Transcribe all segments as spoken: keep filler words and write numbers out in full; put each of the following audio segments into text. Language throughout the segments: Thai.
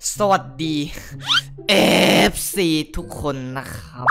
สวัสดี เอฟ ซี ทุกคนนะครับ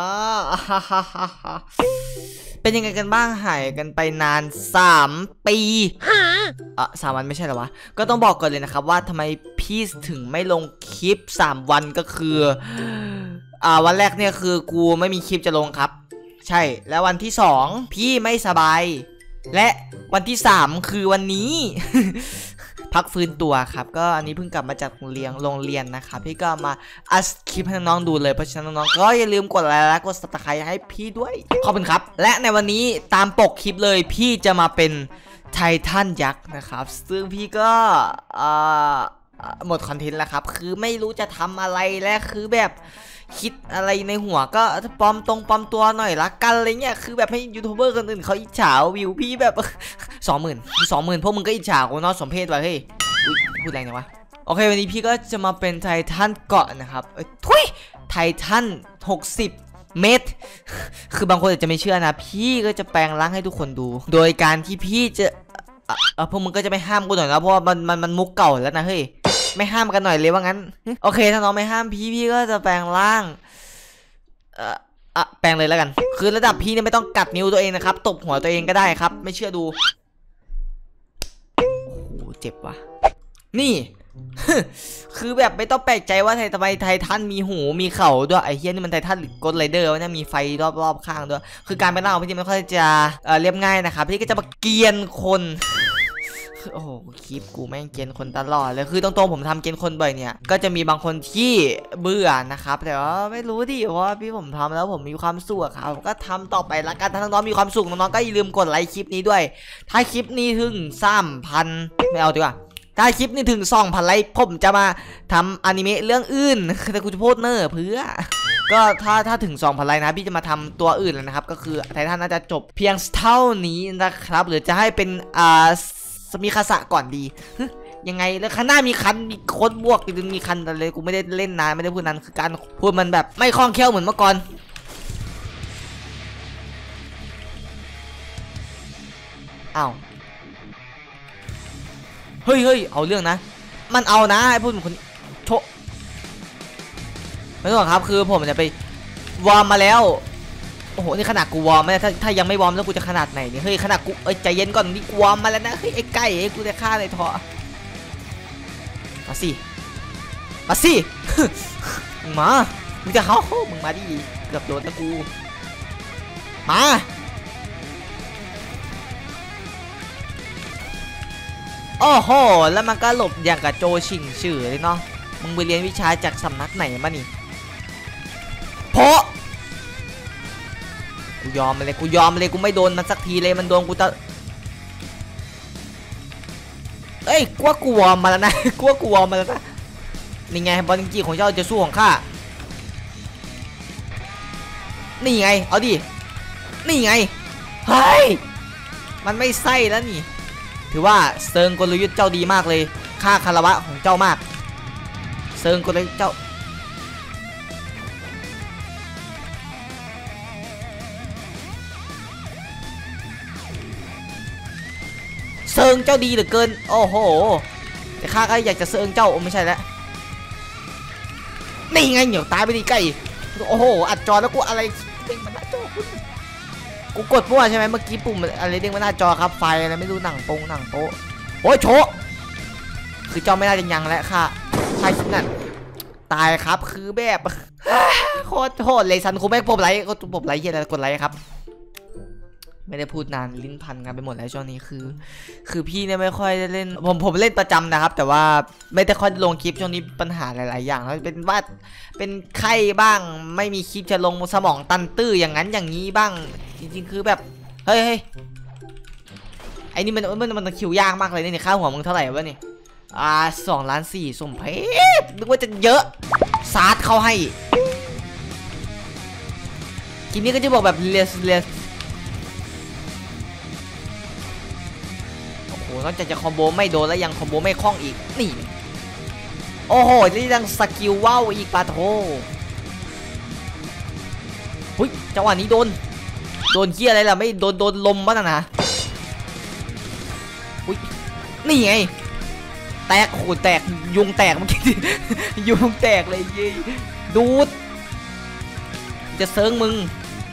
เป็นยังไงกันบ้างหายกันไปนานสามปีอ่ะสามวันไม่ใช่เหรอวะก็ต้องบอกก่อนเลยนะครับว่าทำไมพี่ถึงไม่ลงคลิปสามวันก็คืออ่าวันแรกเนี่ยคือกูไม่มีคลิปจะลงครับใช่แล้ววันที่สองพี่ไม่สบายและวันที่สามคือวันนี้ พักฟื้นตัวครับก็อันนี้เพิ่งกลับมาจากโรงเรียนโรงเรียนนะครับพี่ก็มาอัดคลิปให้น้องๆดูเลยเพราะฉะนั้นน้องๆก็อย่าลืมกดไลค์และกด ซับสไครบ์ ให้พี่ด้วยขอบคุณครับและในวันนี้ตามปกคลิปเลยพี่จะมาเป็นไททันยักษ์นะครับซึ่งพี่ก็หมดคอนเทนต์แล้วครับคือไม่รู้จะทำอะไรและคือแบบคิดอะไรในหัวก็ปลอมตรงปลอมตัวหน่อยละกันอะไรเงี้ยคือแบบให้ยูทูบเบอร์คนอื่นเขาอิจฉาวิวพี่แบบสองหมื่นสองหมื่นพวกมึงก็อิจฉากูเนาะสมเพศว่ะเฮ้ยพูดอะไรเนี่ยวะโอเควันนี้พี่ก็จะมาเป็นไททันเกาะนะครับเอ้ยทุยไททันหกสิบเมตรคือบางคนอาจจะไม่เชื่อนะพี่ก็จะแปลงร่างให้ทุกคนดูโดยการที่พี่จะเออพวกมึงก็จะไม่ห้ามกูหน่อยนะเพราะว่ามันมันมันมุกเก่าแล้วนะเฮ้ยไม่ห้ามกันหน่อยเลยว่างั้นโอเคถ้าน้องไม่ห้ามพี่พี่ก็จะแปลงร่างเอ่ออะแปลงเลยแล้วกันคือระดับพี่เนี่ยไม่ต้องกัดนิ้วตัวเองนะครับตบหัวตัวเองก็ได้ครับไม่เชื่อดูโอ้โหเจ็บว่ะนี่ คือแบบไม่ต้องแปลกใจว่าทำไมไททันมีหูมีเข่าด้วยไอ้เฮียนี่มันไททันหรือกดไรเดอร์วะเนี่ยมีไฟรอบๆข้างด้วยคือการเป็นร่างของพี่ไม่ค่อยจะเอ่อเรียบง่ายนะครับพี่ก็จะมาเกียนคนโอ้โหคลิปกูแม่งเกณฑ์คนตลอดเลยคือตรงๆผมทำเกณฑ์คนบ่อยเนี่ยก็จะมีบางคนที่เบื่อนะครับแต่ว่าไม่รู้ดิว่าพี่ผมทำแล้วผมมีความสุขครับผมก็ทำต่อไปละกันถ้าน้องๆมีความสุขน้องๆก็อย่าลืมกดไลค์คลิปนี้ด้วยถ้าคลิปนี้ถึงสามพันไม่เอาดีกว่าถ้าคลิปนี้ถึงสองพันไลค์ผมจะมาทำอนิเมะเรื่องอื่นแต่กูจะพูดเนอร์เพื่อก็ถ้าถ้าถึงสองพันไลค์นะพี่จะมาทำตัวอื่นแล้วนะครับก็คือไททันน่าจะจบเพียงเท่านี้นะครับหรือจะให้เป็นอ่ามีคาสะก่อนดียังไงแล้วข้างหน้ามีคันมีโคตรบวกมีคันอะไรกูไม่ได้เล่นนานไม่ได้พูดนั้นคือการพูดมันแบบไม่คล่องแคล่วเหมือนเมื่อก่อนอ้าวเฮ้ยเฮ้ยเอาเรื่องนะมันเอานะไอ้พูดเหมือนคนโชไม่ต้องครับคือผมจะไปวอร์มมาแล้วโอ้โหนี่ขนาดกูวอร์มไม่ถ้าถ้ายังไม่วอร์มแล้วกูจะขนาดไหนเนี่ยเฮ้ยขนาดกูเอ้ยใจเย็นก่อนนี่กูวอร์มมาแล้วนะเฮ้ยไอ้ไก่ไอ้กูจะฆ่าในท่อมาสิมาสิมึงมามึงจะเข้ามึงมาดิเกือบโดนนะกูมาโอ้โหแล้วมันก็หลบอย่างกับโจชิงชื่อเลยเนาะมึงไปเรียนวิชาจากสำนักไหนมานี่เพราะกูยอมเลยกูยอมเลยกูไม่โดนมันสักทีเลยมันโดนกูตะเอ้ยกูว่ากูวอร์มมาแล้วนะกูว่ากูวอร์มมาแล้วนะนี่ไงบอลจริงๆของเจ้าจะสู้ของข้านี่ไงเอาดินี่ไงเฮ้ยมันไม่ใช่แล้วนี่ถือว่าเซิงกลยุทธ์เจ้าดีมากเลยข้าคารวะของเจ้ามากเซิงกลยุทธ์เจ้าเซิงเจ้าดีเหลือเกินโอ้โหแต่ข้าก็อยากจะเซิงเจ้าไม่ใช่แล้วนี่ไงเหนียวตายไปดิไก่โอ้โหอัดจอแล้วกูอะไรเด้งมาหน้าจอกูกดมั่วใช่ไหมเมื่อกี้ปุ่มอะไรเด้งมาหน้าจอครับไฟอะไรไม่รู้หนังโปงหนังโป๊โอ้ยโชคือเจ้าไม่น่าจะยังแล้วค่ะใช่คิดนั่นตายครับคือแบบโคตรโหดเลยซันคูแม่งปบไลค์ก็ปบไลค์เฮียอะไรกดไลค์ครับไม่ได้พูดนานลิ้นพันกันไปหมดแล้วช่วงนี้คือคือพี่เนี่ยไม่ค่อยได้เล่นผมผมเล่นประจำนะครับแต่ว่าไม่ได้ค่อยลงคลิปช่วงนี้ปัญหาหลายๆอย่างแล้วเป็นว่าเป็นไข้บ้างไม่มีคลิปจะลงสมองตันตื้ออย่างนั้นอย่างนี้บ้างจริงๆคือแบบเฮ้ยเฮ้ยไอ้นี่มันมันมันคิวยากมากเลยนี่ค่าหัวมึงเท่าไหร่วะนี่อ่าสองล้านสี่สมเพชนึกว่าจะเยอะซาร์ดเข้าให้คลิปนี้ก็จะบอกแบบเลสเลสนอกจากจะคอมโบไม่โดนแล้วยังคอมโบไม่คล่องอีกนี่โอ้โหนี่ยังสกิลว้าวอีกปาโถหุ้ยจังหวะนี้โดนโดนเหี้ยอะไรล่ะไม่โดนโดนลมบ้างนะหุ้ยนี่ไงแตกโหแตกยุงแตกเมื่อกี้ยุงแตกเลยยี่ดูดจะเซิร์งมึง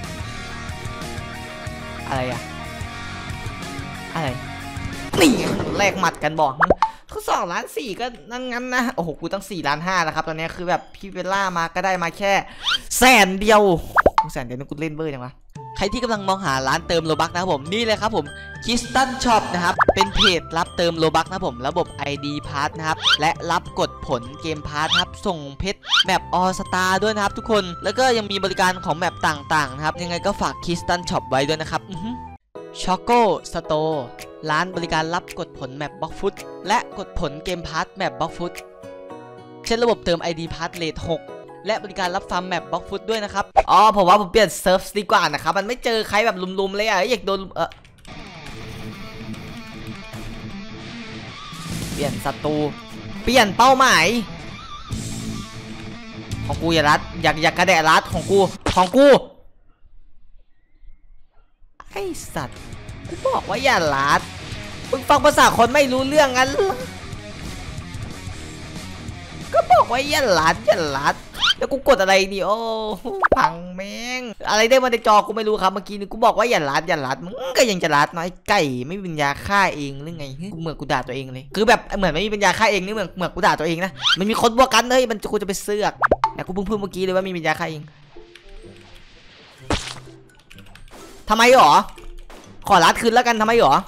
อะไรอะอะไรนี่แลกหมัดกันบอกเขาสองล้านสี่ก็นั่นงั้นนะโอ้โหกูตั้งสี่ล้านห้านะครับตอนนี้คือแบบพี่เวล่ามาก็ได้มาแค่แสนเดียวแสนเดียวนี่กูเล่นเบอร์ยังวะใครที่กำลังมองหาร้านเติมโลบักนะครับผมนี่เลยครับผมคิสตันช็อปนะครับเป็นเพจรับเติมโลบักนะครับผมระบบ ไอ ดี Pass นะครับและรับกดผลเกมพาร์ทครับส่งเพชรแมปออสตาด้วยนะครับทุกคนแล้วก็ยังมีบริการของแมปต่างๆนะครับยังไงก็ฝากคิสตันช็อปไว้ด้วยนะครับช็อกโกสโตร์ร้านบริการรับกดผลแมปบล็อกฟุตและกดผลเกมพาร์ทแมปบล็อกฟุตเช่นระบบเติม ไอ ดี Pass เลทหกและบริการรับฟาร์มแมปบล็อกฟุตด้วยนะครับอ๋อผมว่าผมเปลี่ยนเซิร์ฟดีกว่านะครับมันไม่เจอใครแบบลุมๆเลยอ่ะอยากโดนเออเปลี่ยนศัตรูเปลี่ยนเป้าหมายของกูอย่ารัดอยากอยากกระแดะรัดของกูของกูไอสัตว์กูบอกว่าอย่ารัดมึงฟังภาษาคนไม่รู้เรื่องงั้นก็บอกว่าอย่ารัดอย่ารัดแล้วกูกดอะไรนี่โอ้พังแม่งอะไรได้มาในจอกูไม่รู้ครับเมื่อกี้นี่กูบอกว่าอย่าลัดอย่าลัดมึงก็ยังจะลัดน้อยไก่ไม่มีปัญญาฆ่าเองหรือไงกูเหมือนกูด่าตัวเองเลยคือแบบเหมือนไม่มีปัญญาฆ่าเองนี่เหมือนเหมือนกูด่าตัวเองนะมันมีคนบวกกันเลยมันกูจะไปเสือกแต่กูเพิ่งพูดเมื่อกี้เลยว่ามีปัญญาฆ่าเองทำไมหรอขอลัดคืนแล้วกันทำไมหรอ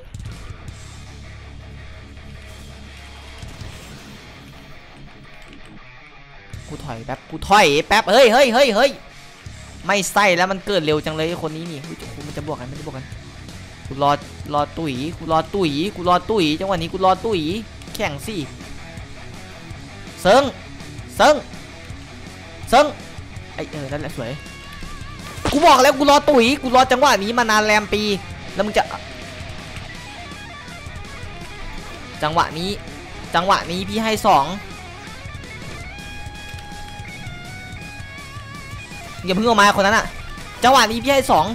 กูถอยแป๊บกูถอยแป๊บเฮ้ยเฮ้ยเฮ้ยเฮ้ยไม่ใส่แล้วมันเกิดเร็วจังเลยคนนี้นี่กูมันจะบวกกันมันจะบวกกันกูรอรอตุ๋ยกูรอตุ๋ยกูรอตุ๋ยจังหวะนี้กูรอตุ๋ยแข่งสิเซิงเซิงเซิงไอเออนั่นแหละสวยกูบอกแล้วกูรอตุ๋ยกูรอจังหวะนี้มานานแรมปีแล้วมึงจะจังหวะนี้จังหวะนี้พี่ให้สองอย่าเพิ่งออกมาคนนั้นอะจังหวะนี้พี่ให้สอง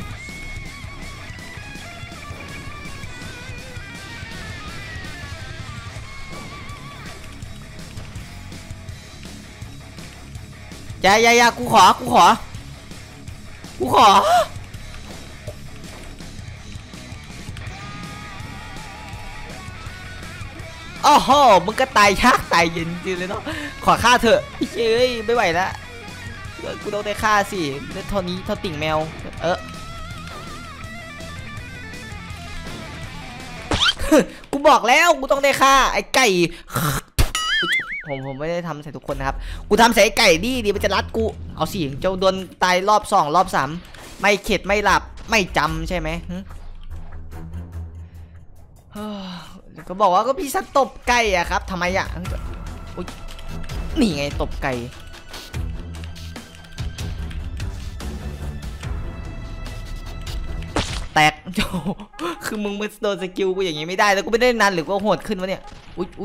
อย่าอย่าอย่ากูขอกูขอกูขอโอ้โหมึงก็ตายยากตายเย็นจริงเลยเนาะขอฆ่าเถอะเฮ้ยไม่ไหวแล้วกูต้องได้ฆ่าสิเท่านี้เท่าติ่งแมวเออกูบอกแล้วกูต้องได้ฆ่าไอ้ไก่ผมผมไม่ได้ทำใส่ทุกคนนะครับกูทำใส่ไอ้ไก่ดีดีมันจะรัดกูเอาสิเจ้าโดนตายรอบสองรอบสามไม่เข็ดไม่หลับไม่จำใช่ไหมก็บอกว่าก็พี่สัตว์ตบไก่อะครับทำไมอะนี่ไงตบไก่แตกโจคือมึงมันโดนสกิลกูอย่างงี้ไม่ได้แล้วกูไม่ได้นานหรือว่าโหดขึ้นวะเนี่ยอุ๊ยอุ๊ย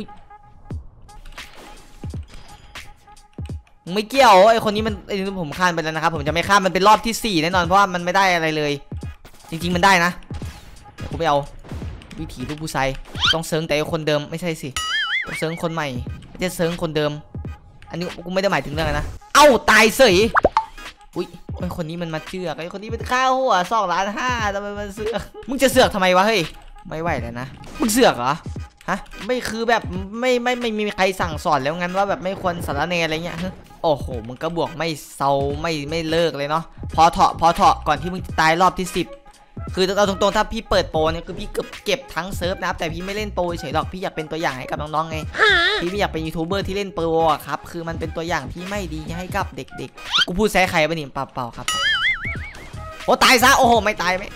มึงไม่เกี่ยวไอคนนี้มันไอผมข้ามไปแล้วนะครับผมจะไม่ข้ามมันเป็นรอบที่สี่แน่นอนเพราะว่ามันไม่ได้อะไรเลยจริงๆมันได้นะกูไม่เอาวิถีลูกผู้ชายต้องเซิร์งแต่คนเดิมไม่ใช่สิต้องเซิร์งคนใหม่ไม่ใช่เซิร์งคนเดิมอันนี้กูไม่ได้หมายถึงเรื่องนะเอ้าตายเสยอุ้ยไอคนนี้มันมาเชือกไอคนนี้เป็นข้าวหัวสองล้านห้าทำไมมันเสือกมึงจะเสือกทำไมวะเฮ้ยไม่ไหวแล้วนะมึงเสือกเหรอฮะไม่คือแบบไม่ไม่ไม่มีใครสั่งสอนแล้วงั้นว่าแบบไม่ควรสารเนอะไรเงี้ยโอ้โหมึงก็บวกไม่เซาไม่ไม่เลิกเลยเนาะพอเถาะพอเถาะก่อนที่มึงจะตายรอบที่สิบคือเอาตรงๆถ้าพี่เปิดโปรเนี่ยคือพี่เก็บเก็บทั้งเซิร์ฟนะครับแต่พี่ไม่เล่นโปรเฉยหรอกพี่อยากเป็นตัวอย่างให้กับน้องๆไงพี่ไม่อยากเป็นยูทูบเบอร์ที่เล่นโปรอะครับคือมันเป็นตัวอย่างที่ไม่ดีให้กับเด็กๆกูพูดแซะใครไปนี่เปล่าๆครับโอ้ตายซะโอ้โหไม่ตายไหม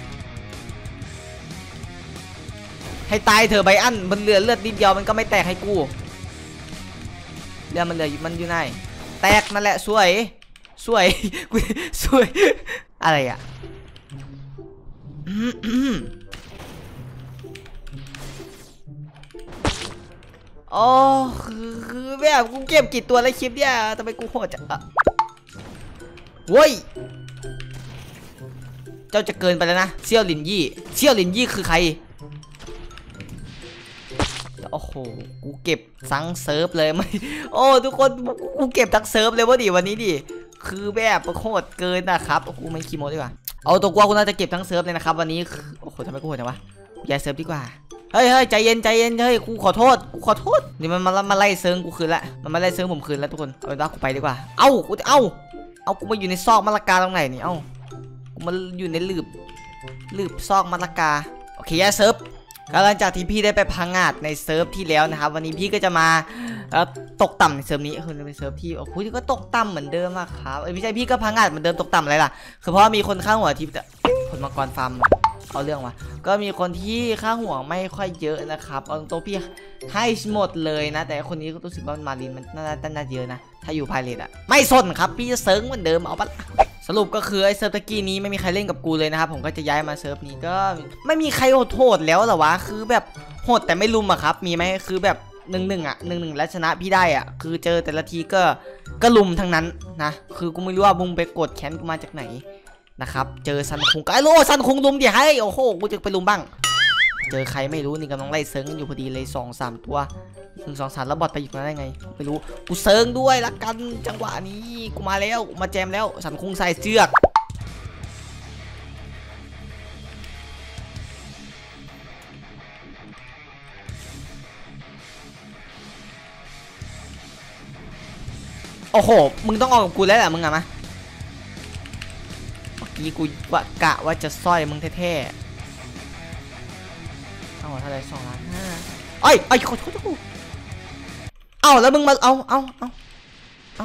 ให้ตายเถอะไบอันมันเหลือเลือดนิดเดียวมันก็ไม่แตกให้กูเลือดมันเหลือมันอยู่ไหนแตกนั่นแหละสวยสวยกูสวยอะไรอะโอ้คือแบบกูเก็บกี่ตัวแล้วคลิปเนี่ยทำไมกูโหดจังอะเว้ยเจ้าจะเกินไปแล้วนะเซี่ยวหลินยี่เซี่ยวหลินยี่คือใครโอ้โหกูเก็บซังเซิร์ฟเลยไม่โอ้ทุกคนกูเก็บทั้งเซิร์ฟเลยวะดิวันนี้ดิคือแบบโคตรเกินนะครับกูไม่คีโมดีกว่าเอาตัวกว่ากูน่าจะเก็บทั้งเซิร์ฟเลยนะครับวันนี้โอ้โหทำไมกูโหดจังวะย้ายเซิร์ฟดีกว่าเฮ้ยเฮ้ยใจเย็นใจเย็นเฮ้ยกูขอโทษกูขอโทษนี่มันมามาไล่เซิร์ฟกูคืนละมันมาไล่เซิร์ฟผมคืนแล้วทุกคนเอาละกูไปดีกว่าเอ้ากูเอ้าเอากูมาอยู่ในซอกมะละกาตรงไหนนี่เอ้ากูมาอยู่ในหลืบหลืบซอกมะละกาโอเคย้ายเซิร์ฟหลังจากที่พี่ได้ไปพังงาดในเซิร์ฟที่แล้วนะครับวันนี้พี่ก็จะมาตกต่ำในเซิร์ฟนี้คือเป็นเซิร์ฟที่โอ้โหก็ตกต่ำเหมือนเดิมอะครับเอ้ยไม่ใช่พี่ก็พังงาดเหมือนเดิมตกต่ำอะไรล่ะคือเพราะมีคนข้างหัวทิพย์คนมังกรฟาร์มเอาเรื่องวะก็มีคนที่ข้างหัวไม่ค่อยเยอะนะครับเอาตัวพี่ให้หมดเลยนะแต่คนนี้ก็รู้สึกว่ามารินมันน่าน่าเยอะนะถ้าอยู่พายเลทอะไม่สนครับพี่จะเซิร์ฟเหมือนเดิมเอาปะสรุปก็คือไอ้เซิร์ฟตะกี้นี้ไม่มีใครเล่นกับกูเลยนะครับผมก็จะย้ายมาเซิร์ฟนี้ก็ไม่มีใครโหดแล้วเหรอวะคือแบบโหดแต่ไม่ลุมอะครับมีไหมคือแบบหนึ่งหนึ่งอะหนึ่งหนึ่งแล้วชนะพี่ได้อะคือเจอแต่ละทีก็ก็ลุมทั้งนั้นนะคือกูไม่รู้ว่าบุ้งไปกดแค้นกูมาจากไหนนะครับเจอซันคุงไอ้โลซันคุงลุมดิให้โอ้โหกูจะไปลุมบ้างเจอใครไม่รู้นี่กำลังไล่เซิร์ฟกันอยู่พอดีเลยสองสามตัวหนึ่งสองสามแล้วบอทไปอยู่ได้ไงไม่รู้กูเซิร์ฟด้วยละกันจังหวะนี้กูมาแล้วมาแจมแล้วซันคุงใส่เชือกโอ้โหมึงต้องออกกับกูแล้วแหละมึงอะมาเมื่อกี้กูว่ากะว่าจะสร้อยมึงแท้ๆเอาเท่าไรสองล้านห้าไอ้ไอ้ขอโทษกูเอาแล้วมึงมาเอาเอาเอาเอา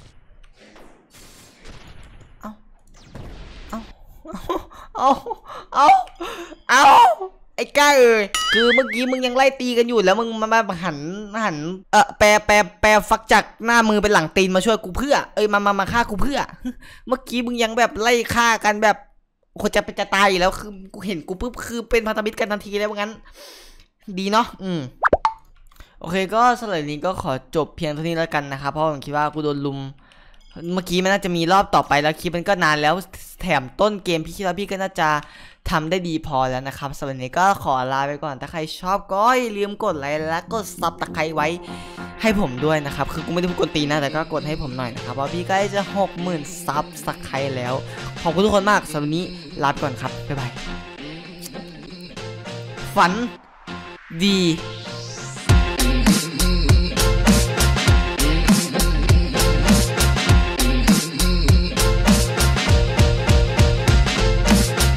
เอาเอาเอาเอาเอาไอ้ก้าเอ้ยคือเมื่อกี้มึงยังไล่ตีกันอยู่แล้วมึงมามาหันหันเออแปรแปรแปรฟักจากหน้ามือเป็นหลังตีนมาช่วยกูเพื่อเอ้ยมามามาฆ่ากูเพื่อเมื่อกี้มึงยังแบบไล่ฆ่ากันแบบคนจะเป็นจะตายอยู่แล้วคือกูเห็นกูปุ๊บคือเป็นพันธมิตรกันทันทีแล้วงั้นดีเนาะอืมโอเคก็สำหรับนี้ก็ขอจบเพียงเท่านี้แล้วกันนะครับเพราะผมคิดว่ากูโดนลุมเมื่อกี้มันน่าจะมีรอบต่อไปแล้วคลิปมันก็นานแล้วแถมต้นเกมพี่คิดว่าพี่ก็น่าจะทำได้ดีพอแล้วนะครับสำหรับนี้ก็ขอลาไปก่อนถ้าใครชอบก็อย่าลืมกดไลค์และกดซับตะไคร้ไว้ให้ผมด้วยนะครับคือกูไม่ได้พูดกดตีนะแต่ก็กดให้ผมหน่อยนะครับเพราะพี่ใกล้จะหกหมื่นซับตะไคร้แล้วขอบคุณทุกคนมากสำหรับนี้ลาไปก่อนครับบ๊ายบายฝันดี